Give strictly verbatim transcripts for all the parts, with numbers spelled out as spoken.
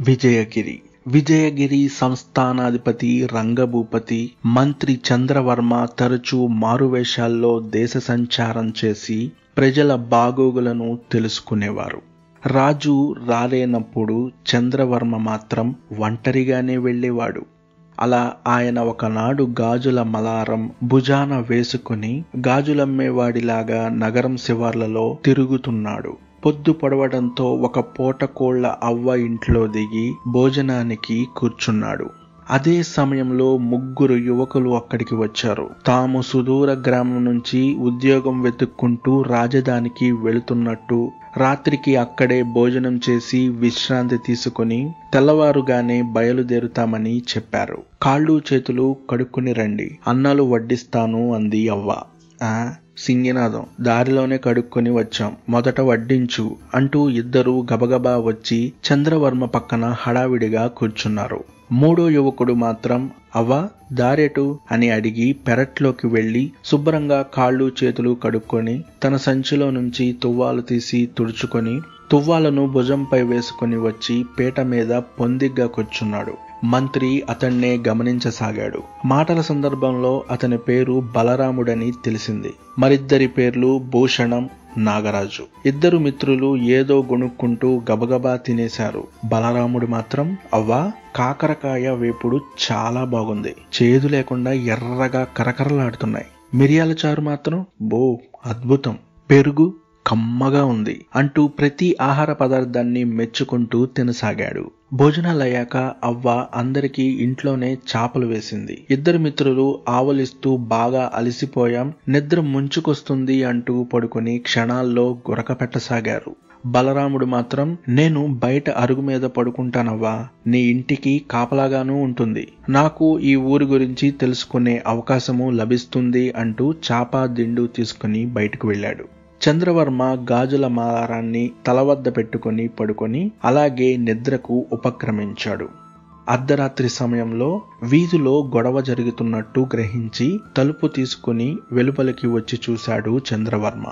విజయగిరి విజయగిరి సంస్థానాధిపతి రంగభూపతి మంత్రి చంద్రవర్మ తరచూ మారువేషాల్లో దేశ సంచారం చేసి ప్రజల బాగోగులను తెలుసుకునేవారు. రాజు రాలేనప్పుడు చంద్రవర్మ మాత్రం ఒంటరిగానే వెళ్ళేవాడు. అలా ఆయన ఒకనాడు గాజుల మలారం భుజాన వేసుకుని గాజులమ్మేవాడిలాగా నగరం శివార్లలో తిరుగుతున్నాడు. పొద్దు పొడవడంతో ఒక పూట కోళ్ల అవ్వ ఇంట్లో దిగి భోజనానికి కూర్చున్నాడు. అదే సమయంలో ముగ్గురు యువకులు అక్కడికి వచ్చారు. తాము సుదూర గ్రామం నుంచి ఉద్యోగం వెతుక్కుంటూ రాజధానికి వెళుతున్నట్టు, రాత్రికి అక్కడే భోజనం చేసి విశ్రాంతి తీసుకుని తెల్లవారుగానే బయలుదేరుతామని చెప్పారు. కాళ్ళు చేతులు కడుక్కుని రండి, అన్నాలు వడ్డిస్తాను అంది అవ్వ. ఆ సింగినాదం, దారిలోనే కడుక్కొని వచ్చాం, మొదట వడ్డించు అంటూ ఇద్దరూ గబగబా వచ్చి చంద్రవర్మ పక్కన హడావిడిగా కూర్చున్నారు. మూడో యువకుడు మాత్రం అవ్వ దారెటు అని అడిగి పెరట్లోకి వెళ్లి శుభ్రంగా కాళ్ళు చేతులు కడుక్కొని తన సంచిలో నుంచి తువ్వాలు తీసి తుడుచుకొని తువ్వాలను భుజంపై వేసుకుని వచ్చి పీట మీద పొందిగ్గా కూర్చున్నాడు. మంత్రి అతన్నే గమనించసాగాడు. మాటల సందర్భంలో అతని పేరు బలరాముడని తెలిసింది. మరిద్దరి పేర్లు భూషణం, నాగరాజు. ఇద్దరు మిత్రులు ఏదో గొణుక్కుంటూ గబగబా తినేశారు. బలరాముడు మాత్రం అవ్వా కాకరకాయ వేపుడు చాలా బాగుంది, చేదు లేకుండా ఎర్రగా కరకరలాడుతున్నాయి. మిరియాల చారు మాత్రం బో అద్భుతం, పెరుగు కమ్మగా ఉంది అంటూ ప్రతి ఆహార పదార్థాన్ని మెచ్చుకుంటూ తినసాగాడు. భోజనాలయ్యాక అవ్వ అందరికీ ఇంట్లోనే చాపలు వేసింది. ఇద్దరు మిత్రులు ఆవలిస్తూ బాగా అలసిపోయాం, నిద్ర ముంచుకొస్తుంది అంటూ పడుకొని క్షణాల్లో గురక పెట్టసాగారు. బలరాముడు మాత్రం నేను బయట అరుగు మీద పడుకుంటానవ్వా, నీ ఇంటికి కాపలాగానూ ఉంటుంది, నాకు ఈ ఊరి గురించి తెలుసుకునే అవకాశము లభిస్తుంది అంటూ చాపా దిండు తీసుకుని బయటకు వెళ్ళాడు. చంద్రవర్మ గాజుల మాలారాన్ని తలవద్ద పెట్టుకుని పడుకొని అలాగే నిద్రకు ఉపక్రమించాడు. అర్ధరాత్రి సమయంలో వీధిలో గొడవ జరుగుతున్నట్టు గ్రహించి తలుపు తీసుకుని వెలుపలికి వచ్చి చూశాడు చంద్రవర్మ.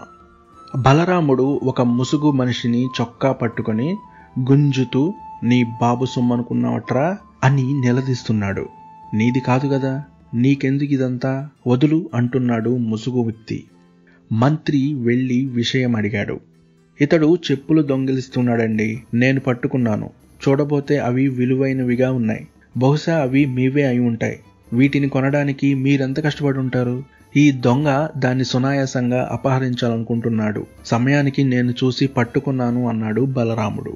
బలరాముడు ఒక ముసుగు మనిషిని చొక్కా పట్టుకుని గుంజుతూ నీ బాబు సొమ్మనుకున్నావట్రా అని నిలదీస్తున్నాడు. నీది కాదు కదా, నీకెందుకు ఇదంతా, వదులు అంటున్నాడు ముసుగు వ్యక్తి. మంత్రి వెళ్లి విషయం అడిగాడు. ఇతడు చెప్పులు దొంగిలిస్తున్నాడండి, నేను పట్టుకున్నాను, చూడబోతే అవి విలువైనవిగా ఉన్నాయి, బహుశా అవి మీవే అయి ఉంటాయి, వీటిని కొనడానికి మీరెంత కష్టపడి ఉంటారు, ఈ దొంగ దాన్ని సునాయాసంగా అపహరించాలనుకుంటున్నాడు, సమయానికి నేను చూసి పట్టుకున్నాను అన్నాడు బలరాముడు.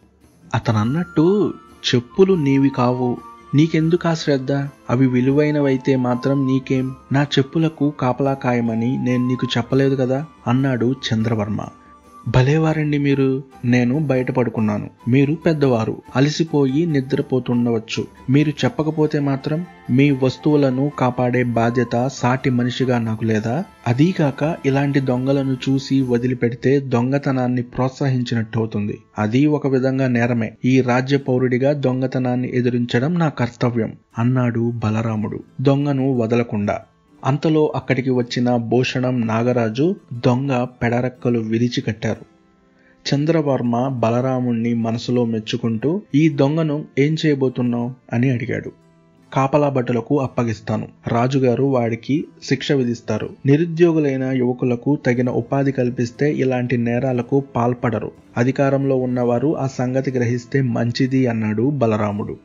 అతనన్నట్టు చెప్పులు నీవి కావు, నీకెందుకు ఆ శ్రద్ధ, అవి విలువైనవైతే మాత్రం నీకేం, నా చెప్పులకు కాపలా కాయమని నేను నీకు చెప్పలేదు కదా అన్నాడు చంద్రవర్మ. భలేవారండి మీరు, నేను బయట పడుకున్నాను, మీరు పెద్దవారు, అలసిపోయి నిద్రపోతుండవచ్చు, మీరు చెప్పకపోతే మాత్రం మీ వస్తువులను కాపాడే బాధ్యత సాటి మనిషిగా నాకు లేదా, అదీగాక ఇలాంటి దొంగలను చూసి వదిలిపెడితే దొంగతనాన్ని ప్రోత్సహించినట్టు అవుతుంది, అది ఒక విధంగా నేరమే, ఈ రాజ్య పౌరుడిగా దొంగతనాన్ని ఎదిరించడం నా కర్తవ్యం అన్నాడు బలరాముడు దొంగను వదలకుండా. అంతలో అక్కడికి వచ్చిన భూషణం, నాగరాజు దొంగ పెడరెక్కలు విరిచి కట్టారు. చంద్రవర్మ బలరాముణ్ణి మనసులో మెచ్చుకుంటూ ఈ దొంగను ఏం చేయబోతున్నావు అని అడిగాడు. కాపలా భటులకు అప్పగిస్తాను, రాజుగారు వాడికి శిక్ష విధిస్తారు, నిరుద్యోగులైన యువకులకు తగిన ఉపాధి కల్పిస్తే ఇలాంటి నేరాలకు పాల్పడరు, అధికారంలో ఉన్నవారు ఆ సంగతి గ్రహిస్తే మంచిది అన్నాడు బలరాముడు.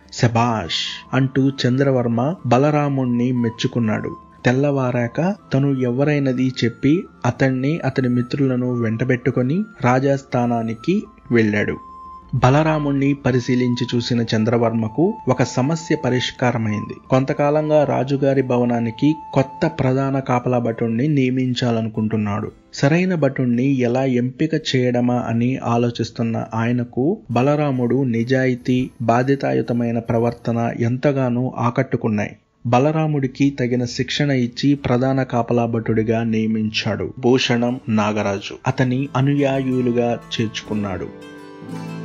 శబాష్ అంటూ చంద్రవర్మ బలరాముణ్ణి మెచ్చుకున్నాడు. తెల్లవారాక తను ఎవరైనది చెప్పి అతన్ని అతని మిత్రులను వెంటబెట్టుకుని రాజస్థానానికి వెళ్ళాడు. బలరాముణ్ణి పరిశీలించి చూసిన చంద్రవర్మకు ఒక సమస్య పరిష్కారమైంది. కొంతకాలంగా రాజుగారి భవనానికి కొత్త ప్రధాన కాపలా భటుణ్ణి నియమించాలనుకుంటున్నాడు. సరైన భటుణ్ణి ఎలా ఎంపిక చేయడమా అని ఆలోచిస్తున్న ఆయనకు బలరాముడు నిజాయితీ, బాధ్యతాయుతమైన ప్రవర్తన ఎంతగానో ఆకట్టుకున్నాయి. బలరాముడికి తగిన శిక్షణ ఇచ్చి ప్రధాన కాపలా భటుడిగా నియమించాడు. భూషణం, నాగరాజు అతని అనుయాయులుగా చేర్చుకున్నాడు.